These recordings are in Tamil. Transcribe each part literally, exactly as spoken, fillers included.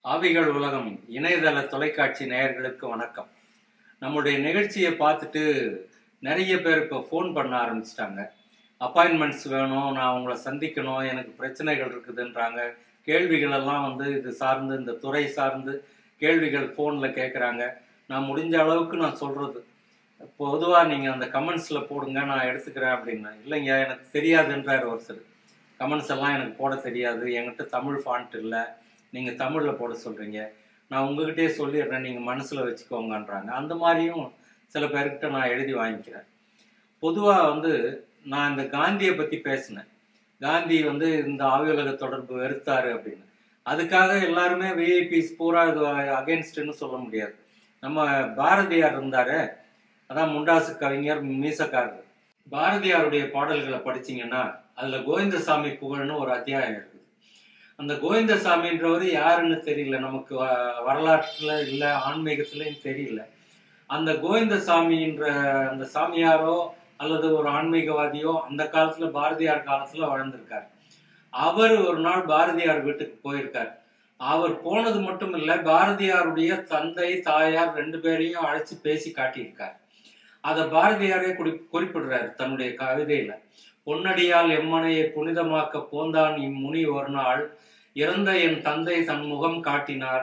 ஆவிகள் உலகம் இணையதள தொலைக்காட்சி நேயர்களுக்கு வணக்கம். நம்முடைய நிகழ்ச்சியை பார்த்துட்டு நிறைய பேர் இப்போ ஃபோன் பண்ண ஆரம்பிச்சிட்டாங்க. அப்பாயின்மெண்ட்ஸ் வேணும், நான் உங்களை சந்திக்கணும், எனக்கு பிரச்சனைகள் இருக்குதுன்றாங்க. கேள்விகளெல்லாம் வந்து இது சார்ந்து, இந்த துறை சார்ந்து கேள்விகள் ஃபோனில் கேட்குறாங்க. நான் முடிஞ்ச அளவுக்கு நான் சொல்கிறது, பொதுவாக நீங்கள் அந்த கமெண்ட்ஸில் போடுங்க, நான் எடுத்துக்கிறேன் அப்படின்னா. இல்லைங்க, எனக்கு தெரியாதுன்றார் ஒருத்தர். கமெண்ட்ஸ் எல்லாம் எனக்கு போட தெரியாது, என்கிட்ட தமிழ் ஃபாண்ட் இல்லை, நீங்கள் தமிழில் போட சொல்கிறீங்க, நான் உங்ககிட்டே சொல்லிடுறேன், நீங்கள் மனசில் வச்சுக்கோங்கன்றாங்க. அந்த மாதிரியும் சில பேர்கிட்ட நான் எழுதி வாங்கிக்கிறேன். பொதுவாக வந்து நான் இந்த காந்தியை பற்றி பேசினேன். காந்தி வந்து இந்த ஆவியுலக தொடர்பு வெறுத்தாரு அப்படின்னு. அதுக்காக எல்லாருமே விஐபிஸ் பூரா இது அகேன்ஸ்ட்னு சொல்ல முடியாது. நம்ம பாரதியார் இருந்தாரு, அதான் முண்டாசு கவிஞர், மீசக்காரர். பாரதியாருடைய பாடல்களை படிச்சிங்கன்னா அதில் கோவிந்தசாமி புகழ்னு ஒரு அத்தியாயம் இருக்குது. அந்த கோவிந்தசாமின்றவர் யாருன்னு தெரியல, நமக்கு வரலாற்றில் இல்லை, ஆன்மீகத்துலையும் தெரியல. அந்த கோவிந்தசாமின்ற அந்த சாமியாரோ அல்லது ஒரு ஆன்மீகவாதியோ அந்த காலத்தில் பாரதியார் காலத்தில் வாழ்ந்திருக்கார். அவர் ஒரு நாள் பாரதியார் வீட்டுக்கு போயிருக்கார். அவர் போனது மட்டும் இல்லை, பாரதியாருடைய தந்தை தாயார் ரெண்டு பேரையும் அழைச்சி பேசி காட்டியிருக்கார். அதை பாரதியாரே குறி குறிப்பிடுறார் தன்னுடைய கவிதையில. பொன்னடியால் எம்மனையை புனிதமாக்க போந்தான் இம்முனி ஒரு நாள், இறந்த என் தந்தை தன் முகம் காட்டினார்,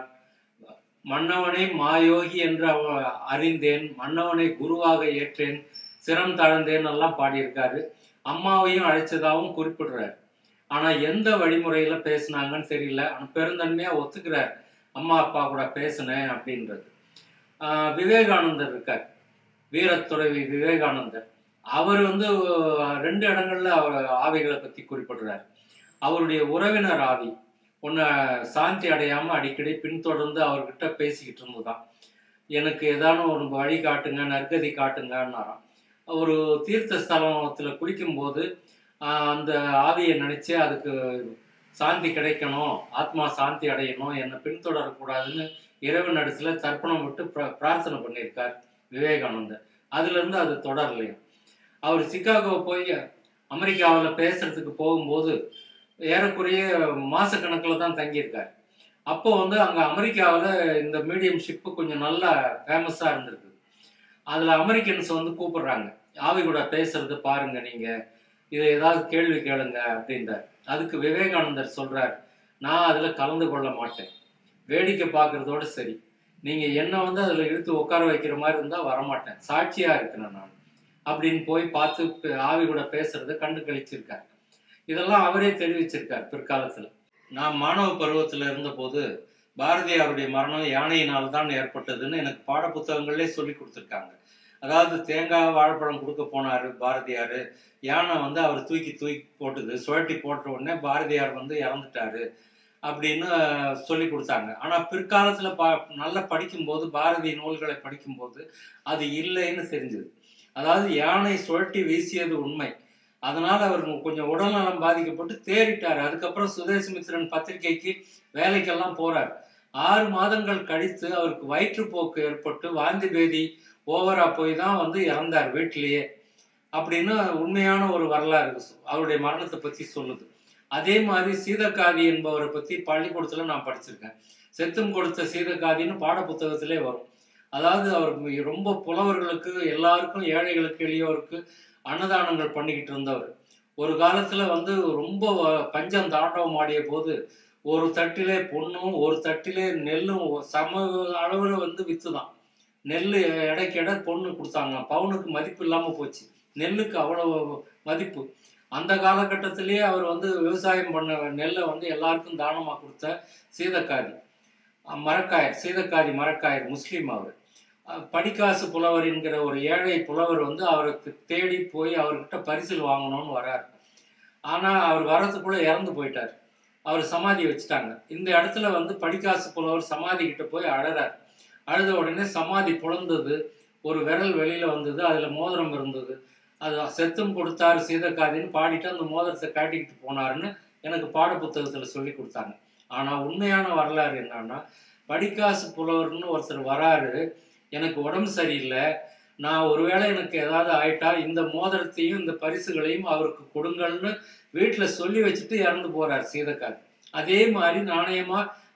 மன்னவனை மாயோகி என்று அவ அறிந்தேன், மன்னவனை குருவாக ஏற்றேன், சிரம் தாழ்ந்தேன் எல்லாம் பாடியிருக்காரு. அம்மாவையும் அழைச்சதாகவும் குறிப்பிடுறார். ஆனா எந்த வழிமுறையில பேசினாங்கன்னு தெரியல. ஆனா பெருந்தன்மையா ஒத்துக்கிறார், அம்மா அப்பா கூட பேசினேன் அப்படின்றது. ஆஹ் விவேகானந்தர் இருக்கார், வீரத்துறவி விவேகானந்தர். அவர் வந்து ரெண்டு இடங்கள்ல அவர் ஆவிகளை பத்தி குறிப்பிடுறார். அவருடைய உறவினர் ஆவி ஒன்று சாந்தி அடையாம அடிக்கடி பின்தொடர்ந்து அவர்கிட்ட பேசிக்கிட்டு இருந்துதான், எனக்கு ஏதானும் ஒரு வழி காட்டுங்க, நற்கதி காட்டுங்கன்னாராம். ஒரு தீர்த்த ஸ்தலத்துல குளிக்கும் போது அந்த ஆவியை நினைச்சு அதுக்கு சாந்தி கிடைக்கணும், ஆத்மா சாந்தி அடையணும், என்னை பின்தொடரக்கூடாதுன்னு இரவு நடத்துல தர்ப்பணம் விட்டு பிரார்த்தனை பண்ணியிருக்கார் விவேகானந்தர். அதுல இருந்து அது தொடரலையும். அவர் சிகாகோ போய் அமெரிக்காவில் பேசுறதுக்கு போகும்போது ஏறக்குறைய மாசக்கணக்கில் தான் தங்கியிருக்கார். அப்போ வந்து அங்கே அமெரிக்காவில் இந்த மீடியம் ஷிப்பு கொஞ்சம் நல்லா ஃபேமஸாக இருந்திருக்கு. அதில் அமெரிக்கன்ஸ் வந்து கூப்பிடுறாங்க, ஆவி கூட பேசுறது பாருங்க, நீங்கள் இதை ஏதாவது கேள்வி கேளுங்க அப்படின்றார். அதுக்கு விவேகானந்தர் சொல்றார், நான் அதில் கலந்து கொள்ள மாட்டேன், வேடிக்கை பார்க்கறதோடு சரி, நீங்கள் என்னை வந்து அதில் இழுத்து உட்கார வைக்கிற மாதிரி இருந்தால் வரமாட்டேன், சாட்சியாக இருக்கிறேன் நான் அப்படின்னு போய் பார்த்து ஆவி கூட பேசுறத கண்டு கழிச்சிருக்கார். இதெல்லாம் அவரே தெரிவிச்சிருக்கார் பிற்காலத்தில். நான் மாணவ பருவத்தில் இருந்தபோது பாரதியாருடைய மரணம் யானையினால் தான் ஏற்பட்டதுன்னு எனக்கு பாட புத்தகங்களே சொல்லி கொடுத்துருக்காங்க. அதாவது தேங்காய் வாழைப்பழம் கொடுக்க போனார் பாரதியார், யானை வந்து அவர் தூக்கி தூக்கி போட்டுது, சுழட்டி போட்ட உடனே பாரதியார் வந்து இறந்துட்டாரு அப்படின்னு சொல்லி கொடுத்தாங்க. ஆனால் பிற்காலத்தில் பா நல்லா படிக்கும்போது, பாரதி நூல்களை படிக்கும்போது அது இல்லைன்னு தெரிஞ்சுது. அதாவது யானை சுழட்டி வீசியது உண்மை, அதனால அவர் கொஞ்சம் உடல்நலம் பாதிக்கப்பட்டு தேறிட்டார். அதுக்கப்புறம் சுதேசமித்திரன் பத்திரிகைக்கு வேலைக்கெல்லாம் போறார். ஆறு மாதங்கள் கழித்து அவருக்கு வயிற்றுப்போக்கு ஏற்பட்டு வாந்தி பேதி ஓவரா போய் தான் வந்து இறந்தார் வீட்டிலேயே அப்படின்னு உண்மையான ஒரு வரலாறு அவருடைய மரணத்தை பத்தி சொல்லுது. அதே மாதிரி சீதக்காதி என்பவரை பத்தி பள்ளிக்கூடத்துல நான் படிச்சிருக்கேன். செத்தும் கொடுத்த சீதக்காதின்னு பாட புத்தகத்திலே வரும். அதாவது அவர் ரொம்ப புலவர்களுக்கு, எல்லாருக்கும், ஏழைகளுக்கு, எளியோருக்கு அன்னதானங்கள் பண்ணிக்கிட்டு இருந்தவர். ஒரு காலத்துல வந்து ரொம்ப பஞ்சம் தாண்டவம் ஆடிய போது ஒரு தட்டிலே பொண்ணும் ஒரு தட்டிலே நெல்லும் சம அளவுல வந்து வித்துதான். நெல் எடைக்கு எடை பொண்ணு கொடுத்தாங்க. பவுனுக்கு மதிப்பு இல்லாம போச்சு, நெல்லுக்கு அவ்வளவு மதிப்பு. அந்த காலகட்டத்திலேயே அவர் வந்து விவசாயம் பண்ண நெல்லை வந்து எல்லாருக்கும் தானமா கொடுத்த சீதக்காதி மரக்காயர், சீதக்காதி மரக்காயர், முஸ்லீம். அவர் படிக்காசு புலவர் என்கிற ஒரு ஏழை புலவர் வந்து அவருக்கு தேடி போய் அவர்கிட்ட பரிசில் வாங்கணும்னு வர்றார். ஆனால் அவர் வரதுக்குள்ள இறந்து போயிட்டார். அவர் சமாதி வச்சுட்டாங்க. இந்த இடத்துல வந்து படிக்காசு புலவர் சமாதி கிட்ட போய் அழறார். அழுத உடனே சமாதி புலந்தது, ஒரு விரல் வெளியில வந்தது, அதுல மோதிரம் இருந்தது. அது செத்தும் கொடுத்தாரு சீதக்காதின்னு பாடிட்டு அந்த மோதிரத்தை காட்டிக்கிட்டு போனாருன்னு எனக்கு பாட புத்தகத்துல சொல்லி கொடுத்தாங்க. ஆனா உண்மையான வரலாறு என்னன்னா, படிக்காசு புலவர்னு ஒருத்தர் வராரு, எனக்கு உடம்பு சரியில்லை, நான் ஒருவேளை எனக்கு ஏதாவது ஆயிட்டா இந்த மோதிரத்தையும் இந்த பரிசுகளையும் அவருக்கு கொடுங்கள்னு வீட்டில் சொல்லி வச்சுட்டு இறந்து போறார் சீதக்காதி. அதே மாதிரி நாணயமா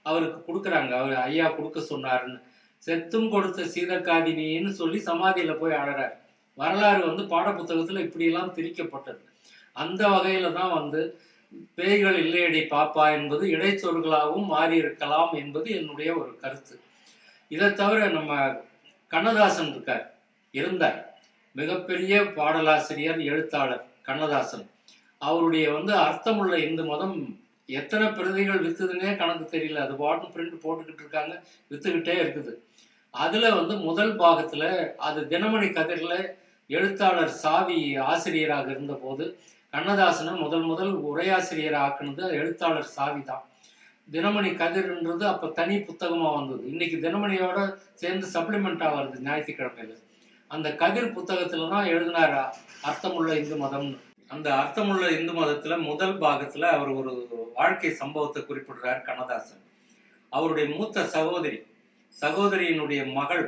அவருக்கு கொடுக்குறாங்க. அவர் ஐயா கொடுக்க சொன்னாருன்னு. செத்தும் கொடுத்த சீதக்காதினின்னு சொல்லி சமாதியில போய் அழறாரு. வரலாறு வந்து பாட புத்தகத்துல இப்படியெல்லாம் திரிக்கப்பட்டது. அந்த வகையில தான் வந்து பேய்கள் இல்லையடி பாப்பா என்பது இடைச்சொற்களாகவும் மாறி இருக்கலாம் என்பது என்னுடைய ஒரு கருத்து. இதை தவிர நம்ம கண்ணதாசன் இருக்கார், இருந்தார், மிகப்பெரிய பாடலாசிரியர், எழுத்தாளர் கண்ணதாசன். அவருடைய வந்து அர்த்தமுள்ள இந்து மதம் எத்தனை பிரதிகள் வித்துதுன்னே கணக்கு தெரியல. அது பாட்டும் பிரிண்ட் போட்டுக்கிட்டு இருக்காங்க, வித்துக்கிட்டே இருக்குது. அதுல வந்து முதல் பாகத்துல அது தினமணி கதிர்ல எழுத்தாளர் சாவி ஆசிரியராக இருந்த போது கண்ணதாசனை முதல் முதல் உரையாசிரியர் ஆக்குனது எழுத்தாளர் சாவி தான். தினமணி கதிர்ன்றது அப்ப தனி புத்தகமா வந்தது. இன்னைக்கு தினமணியோட சேர்ந்து சப்ளிமெண்டா வருது ஞாயிற்றுக்கிழமையில. அந்த கதிர் புத்தகத்துல தான் எழுதினார் அர்த்தமுள்ள இந்து மதம்னு. அந்த அர்த்தமுள்ள இந்து மதத்துல முதல் பாகத்துல அவர் ஒரு வாழ்க்கை சம்பவத்தை குறிப்பிடுறார் கண்ணதாசன். அவருடைய மூத்த சகோதரி சகோதரியினுடைய மகள்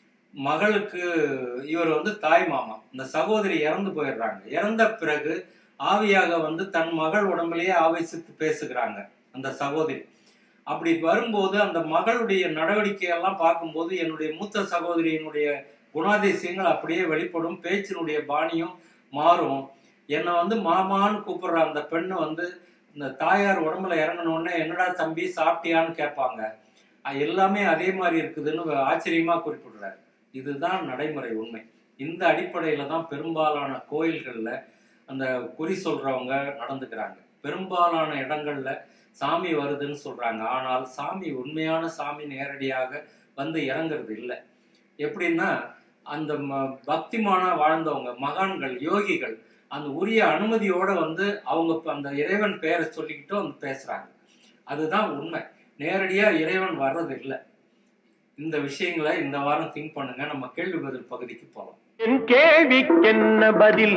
மகளுக்கு இவர் வந்து தாய் மாமா. இந்த சகோதரி இறந்து போயிடுறாங்க. இறந்த பிறகு ஆவியாக வந்து தன் மகள் உடம்புலயே ஆவேசித்து பேசுகிறாங்க அந்த சகோதரி. அப்படி வரும்போது அந்த மகளுடைய நடவடிக்கையெல்லாம் பார்க்கும்போது என்னுடைய மூத்த சகோதரியினுடைய குணாதிசயங்கள் அப்படியே வெளிப்படும். பேச்சினுடைய பாணியும் மாறும். என்னை வந்து மாமான்னு கூப்பிடுற அந்த பெண்ணு வந்து இந்த தாயார் உடம்புல இறங்கினோடனே என்னடா தம்பி சாப்பிட்டியான்னு கேட்பாங்க. எல்லாமே அதே மாதிரி இருக்குதுன்னு ஆச்சரியமா குறிப்பிடுறாரு. இதுதான் நடைமுறை உண்மை. இந்த அடிப்படையில தான் பெரும்பாலான கோயில்கள்ல அந்த குறி சொல்றவங்க நடந்துக்கிறாங்க. பெரும்பாலான இடங்கள்ல சாமி வருதுன்னு சொல்றாங்க. ஆனால் சாமி, உண்மையான சாமி நேரடியாக வந்து இறங்குறது இல்லை. எப்படின்னா அந்த பக்திமான வாழ்ந்தவங்க, மகான்கள், யோகிகள் அந்த உரிய அனுமதியோட வந்து அவங்க அந்த இறைவன் பெயரை சொல்லிக்கிட்டு வந்து பேசுறாங்க. அதுதான் உண்மை. நேரடியா இறைவன் வர்றது இல்லை. இந்த விஷயங்களை இந்த வாரம் திங்க் பண்ணுங்க. நம்ம கேள்வி பதில் பகுதிக்கு போலாம். என் கேள்விக்கென்ன பதில்,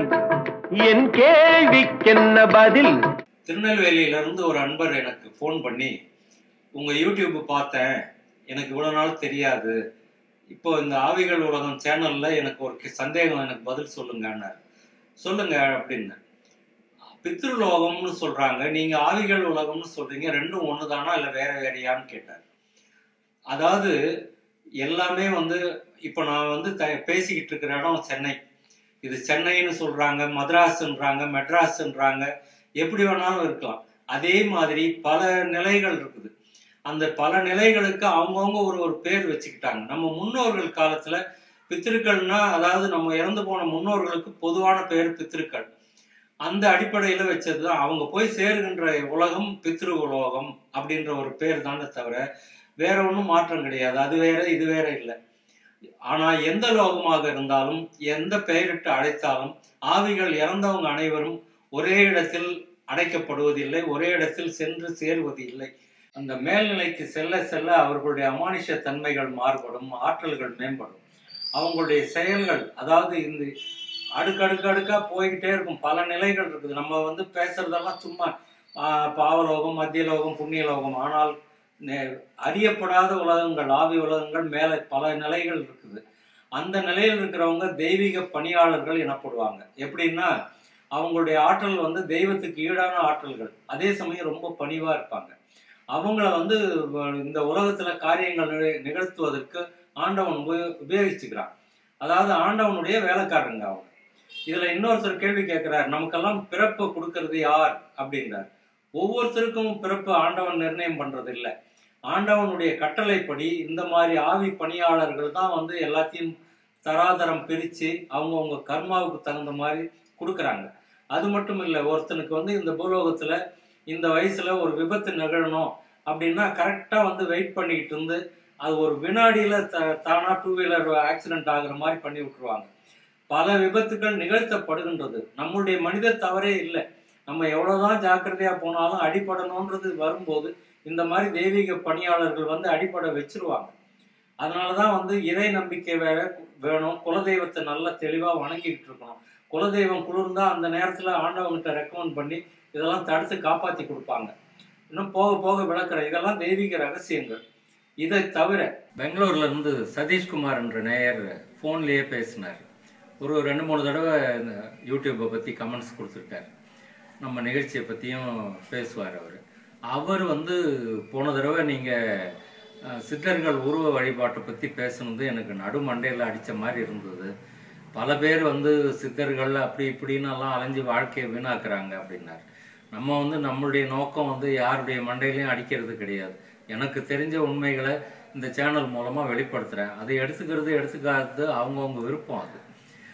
என் கேள்விக்கென்ன பதில். திருநெல்வேலியில இருந்து ஒரு அன்பர் எனக்கு போன் பண்ணி, உங்க யூடியூப் பார்த்தேன், எனக்கு இவ்வளவு நாள் தெரியாது, இப்போ இந்த ஆவிகள் உலகம் சேனல்ல எனக்கு ஒரு சந்தேகம், எனக்கு பதில் சொல்லுங்கன்னாரு. சொல்லுங்க அப்படின்னு. பித்ருலோகம்னு சொல்றாங்க, நீங்க ஆவிகள் உலகம்னு சொல்றீங்க, ரெண்டும் ஒண்ணுதானா இல்ல வேற வேறையான்னு கேட்டார். அதாவது எல்லாமே வந்து இப்ப நான் வந்து பேசிக்கிட்டு இருக்கிற இடம் சென்னை. இது சென்னைன்னு சொல்றாங்க, மദ്രാஸ்ன்றாங்க, மெட்ராஸ்ன்றாங்க, எப்படி வேணாலும் இருக்கலாம். அதே மாதிரி பல நிலைகள் இருக்குது. அந்த பல நிலைகளுக்கு அவங்கவுங்க ஒரு ஒரு பேர் வச்சுக்கிட்டாங்க. நம்ம முன்னோர்கள் காலத்துல பித்திருக்கள்னா, அதாவது நம்ம இறந்து போன முன்னோர்களுக்கு பொதுவான பேர் பித்திருக்கள். அந்த அடிப்படையில வச்சதுதான். அவங்க போய் சேருகின்ற உலகம் பித்ரு உலோகம் அப்படின்ற ஒரு பேர் தானே தவிர வேற ஒன்றும் மாற்றம் கிடையாது. அது வேற இது வேற இல்லை. ஆனா எந்த லோகமாக இருந்தாலும் எந்த பெயரிட்டு அழைத்தாலும் ஆவிகள் இறந்தவங்க அனைவரும் ஒரே இடத்தில் அடைக்கப்படுவதில்லை, ஒரே இடத்தில் சென்று சேருவது இல்லை. அந்த மேல்நிலைக்கு செல்ல செல்ல அவர்களுடைய அமானுஷ தன்மைகள் மாறுபடும், ஆற்றல்கள் மேம்படும். அவங்களுடைய செயல்கள், அதாவது இந்த அடுக்கடுக்கு அடுக்கா போய்கிட்டே இருக்கும். பல நிலைகள் இருக்குது. நம்ம வந்து பேசுறதெல்லாம் சும்மா ஆஹ் பாவலோகம், மத்திய லோகம், புண்ணிய லோகம். ஆனால் அறியப்படாத உலகங்கள், ஆவி உலகங்கள் மேல பல நிலைகள் இருக்குது. அந்த நிலையில் இருக்கிறவங்க தெய்வீக பணியாளர்கள் எனப்படுவாங்க. எப்படின்னா அவங்களுடைய ஆற்றல் வந்து தெய்வத்துக்கு ஈடான ஆற்றல்கள், அதே சமயம் ரொம்ப பணிவா இருப்பாங்க. அவங்கள வந்து இந்த உலகத்துல காரியங்கள் நிகழ்த்துவதற்கு ஆண்டவன் உபயோகிச்சுக்கிறான். அதாவது ஆண்டவனுடைய வேலைக்காரங்க அவங்க. இதுல இன்னொருத்தர் கேள்வி கேட்கிறார், நமக்கெல்லாம் பிறப்பு கொடுக்கறது யார் அப்படின்றார். ஒவ்வொருத்தருக்கும் பிறப்பு ஆண்டவன் நிர்ணயம் பண்றது இல்லை. ஆண்டவனுடைய கட்டளைப்படி இந்த மாதிரி ஆவி பணியாளர்கள் தான் வந்து எல்லாத்தையும் தராதரம் பிரிச்சு அவங்கவுங்க கர்மாவுக்கு தகுந்த மாதிரி கொடுக்குறாங்க. அது மட்டும் இல்லை, ஒருத்தனுக்கு வந்து இந்த பூலோகத்துல இந்த வயசுல ஒரு விபத்து நிகழணும் அப்படின்னா கரெக்டா வந்து வெயிட் பண்ணிக்கிட்டு இருந்து அது ஒரு வினாடியில த தானா டூ வீலர் ஆக்சிடென்ட் ஆகுற மாதிரி பண்ணி விட்டுருவாங்க. பல விபத்துக்கள் நிகழ்த்தப்படுகின்றது. நம்மளுடைய மனித தவறே இல்லை. நம்ம எவ்வளவுதான் ஜாக்கிரதையா போனாலும் அடிபடணும்ன்றது வரும்போது இந்த மாதிரி தெய்வீக பணியாளர்கள் வந்து அடிப்படை வச்சிருவாங்க. அதனாலதான் வந்து இறை நம்பிக்கை வேற வேணும். குலதெய்வத்தை நல்லா தெளிவா வணங்கிக்கிட்டு இருக்கணும். குலதெய்வம் குளிர்ந்தா அந்த நேரத்துல ஆண்டவங்கிட்ட ரெக்கமெண்ட் பண்ணி இதெல்லாம் தடுத்து காப்பாற்றி கொடுப்பாங்க. இன்னும் போக போக விளக்குற இதெல்லாம் தெய்வீக ரகசியங்கள். இதை தவிர பெங்களூர்ல இருந்து சதீஷ்குமார் என்ற நேயர் போன்லயே பேசினார். ஒரு ரெண்டு மூணு தடவை யூடியூப்பை பத்தி கமெண்ட்ஸ் கொடுத்துருக்காரு. நம்ம நிகழ்ச்சியை பத்தியும் பேசுவார் அவர். அவர் வந்து போன தடவை நீங்கள் சித்தர்கள் உருவ வழிபாட்டை பற்றி பேசுனது எனக்கு நடுமண்டையில் அடித்த மாதிரி இருந்தது. பல பேர் வந்து சித்தர்கள் அப்படி இப்படின்னு எல்லாம் அலைஞ்சு வாழ்க்கையை வீணாக்குறாங்க அப்படின்னார். நம்ம வந்து நம்மளுடைய நோக்கம் வந்து யாருடைய மண்டையிலையும் அடிக்கிறது கிடையாது. எனக்கு தெரிஞ்ச உண்மைகளை இந்த சேனல் மூலமாக வெளிப்படுத்துகிறேன். அதை எடுத்துக்கிறது எடுத்துக்காது அவங்கவுங்க விருப்பம். அது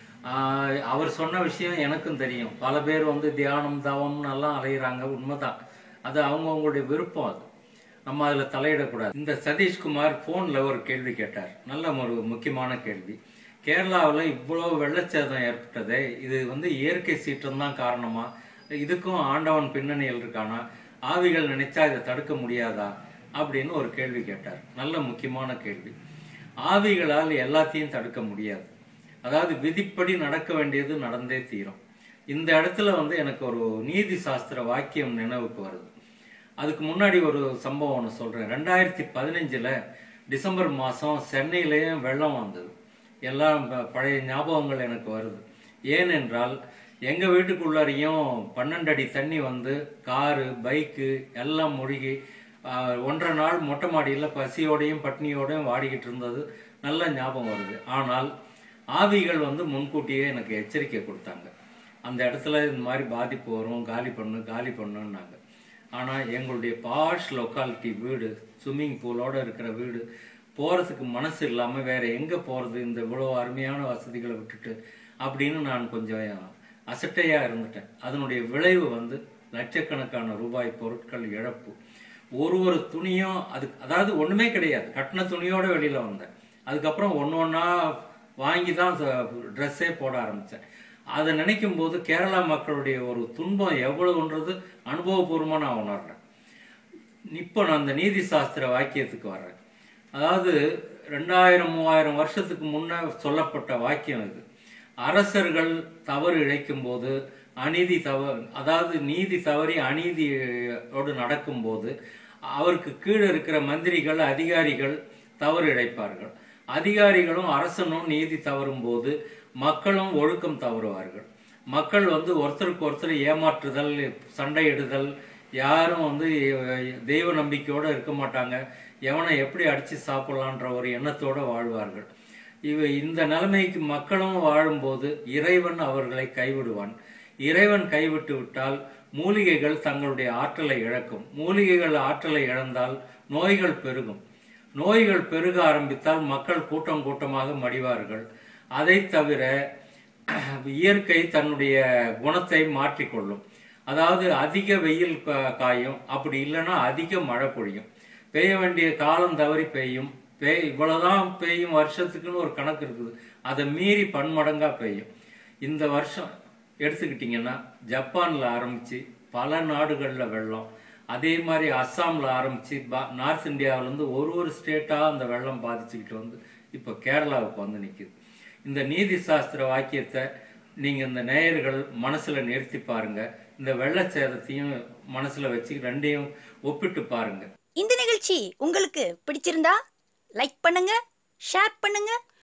அவர் சொன்ன விஷயம் எனக்கும் தெரியும். பல பேர் வந்து தியானம் தவம்னு எல்லாம் அலைகிறாங்க, உண்மைதான். அது அவங்கவுங்களுடைய விருப்பம். அது நம்ம அதில் தலையிடக்கூடாது. இந்த சதீஷ்குமார் ஃபோனில் ஒரு கேள்வி கேட்டார், நல்ல ஒரு முக்கியமான கேள்வி. கேரளாவில் இவ்வளோ வெள்ளச்சேதம் ஏற்பட்டதே, இது வந்து இயற்கை சீற்றம் தான் காரணமா, இதுக்கும் ஆண்டவன் பின்னணியில் இருக்கானா, ஆவிகள் நினைச்சா இதை தடுக்க முடியாதா அப்படின்னு ஒரு கேள்வி கேட்டார். நல்ல முக்கியமான கேள்வி. ஆவிகளால் எல்லாத்தையும் தடுக்க முடியாது. அதாவது விதிப்படி நடக்க வேண்டியது நடந்தே தீரும். இந்த இடத்துல வந்து எனக்கு ஒரு நீதி சாஸ்திர வாக்கியம் நினைவுக்கு வருது. அதுக்கு முன்னாடி ஒரு சம்பவம் ஒன்று சொல்கிறேன். ரெண்டாயிரத்தி பதினஞ்சில் டிசம்பர் மாதம் சென்னையிலேயும் வெள்ளம் வந்தது. எல்லாம் பழைய ஞாபகங்கள் எனக்கு வருது. ஏனென்றால் எங்கள் வீட்டுக்குள்ளாரையும் பன்னெண்டு அடி தண்ணி வந்து காரு பைக்கு எல்லாம் மூழ்கி ஒன்றரை நாள் மொட்டை மாடியில் பசியோடையும் பட்னியோடையும் வாடிக்கிட்டு இருந்தது நல்ல ஞாபகம் வருது. ஆனால் ஆவிகள் வந்து முன்கூட்டியே எனக்கு எச்சரிக்கை கொடுத்தாங்க, அந்த இடத்துல இந்த மாதிரி பாதிப்பு வரும், காலி பண்ணு காலி பண்ணுன்னாங்க. ஆனால் எங்களுடைய பாஷ் லொக்காலிட்டி வீடு, ஸ்விம்மிங் பூலோடு இருக்கிற வீடு, போகிறதுக்கு மனசு இல்லாமல் வேறு எங்கே போகிறது இந்த இவ்வளோ அருமையான வசதிகளை விட்டுட்டு அப்படின்னு நான் கொஞ்சம் அசட்டையாக இருந்துட்டேன். அதனுடைய விளைவு வந்து லட்சக்கணக்கான ரூபாய் பொருட்கள் இழப்பு. ஒரு ஒரு துணியும் அது அதாவது ஒன்றுமே கிடையாது, கட்டின துணியோடு வெளியில் வந்தேன். அதுக்கப்புறம் ஒன்று ஒன்றா வாங்கி தான் ட்ரெஸ்ஸே போட ஆரம்பித்தேன். அதை நினைக்கும் போது கேரளா மக்களுடைய ஒரு துன்பம் எவ்வளவுன்றது அனுபவபூர்வமாக நான் உணர்றேன். இப்போ நான் அந்த நீதி சாஸ்திர வாக்கியத்துக்கு வர்றேன். அதாவது ரெண்டாயிரம் மூவாயிரம் வருஷத்துக்கு முன்னே சொல்லப்பட்ட வாக்கியம் இது. அரசர்கள் தவறு இழைக்கும் போது, அநீதி தவறு அதாவது நீதி தவறி அநீதியோடு நடக்கும்போது அவருக்கு கீழே இருக்கிற மந்திரிகள் அதிகாரிகள் தவறு இழைப்பார்கள். அதிகாரிகளும் அரசனும் நீதி தவறும் போது மக்களும் ஒழுக்கம் தவறுவார்கள். மக்கள் வந்து ஒருத்தருக்கு ஒருத்தர் ஏமாற்றுதல், சண்டையிடுதல், யாரும் வந்து தெய்வ நம்பிக்கையோடு இருக்க மாட்டாங்க. எவனை எப்படி அடித்து சாப்பிடலான்ற ஒரு எண்ணத்தோடு வாழ்வார்கள். இவ இந்த நிலைமைக்கு மக்களும் வாழும்போது இறைவன் அவர்களை கைவிடுவான். இறைவன் கைவிட்டு விட்டால் மூலிகைகள் தங்களுடைய ஆற்றலை இழக்கும். மூலிகைகள் ஆற்றலை இழந்தால் நோய்கள் பெருகும். நோய்கள் பெருக ஆரம்பித்தால் மக்கள் கூட்டம் கூட்டமாக மடிவார்கள். அதை தவிர இயற்கை தன்னுடைய குணத்தை மாற்றிக்கொள்ளும். அதாவது அதிக வெயில் காயும், அப்படி இல்லைன்னா அதிக மழை பொழியும். பெய்ய வேண்டிய காலம் தவறி பெய்யும். பெய் இவ்வளவுதான் பெய்யும் வருஷத்துக்குன்னு ஒரு கணக்கு இருக்குது. அதை மீறி பன்மடங்கா பெய்யும். இந்த வருஷம் எடுத்துக்கிட்டிங்கன்னா ஜப்பானில் ஆரம்பித்து பல நாடுகளில் வெள்ளம், அதே மாதிரி அஸ்ஸாமில் ஆரம்பித்து பா நார்த் இந்தியாவிலேருந்து ஒரு ஒரு ஸ்டேட்டாக அந்த வெள்ளம் பாதிச்சுக்கிட்டு வந்து இப்போ கேரளாவுக்கு வந்து நிற்கிது. இந்த நீதி சாஸ்திர வாக்கியத்தை நீங்கள் இந்த நேயர்கள் மனசில் நிறுத்தி பாருங்க. இந்த வெள்ள சேதத்தையும் மனசில் வச்சு ரெண்டையும் ஒப்பிட்டு பாருங்க. இந்த நிகழ்ச்சி உங்களுக்கு பிடிச்சிருந்தா லைக் பண்ணுங்க, ஷேர் பண்ணுங்க,